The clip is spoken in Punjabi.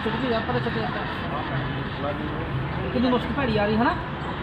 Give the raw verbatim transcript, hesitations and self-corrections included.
ਚੁੱਕ ਕੇ ਆਪਾਂ ਛੱਡੇ ਕਿੰਨੀ ਮੁਸ਼ਕ ਭੈੜੀ ਆ ਰਹੀ ਹੈ ਨਾ।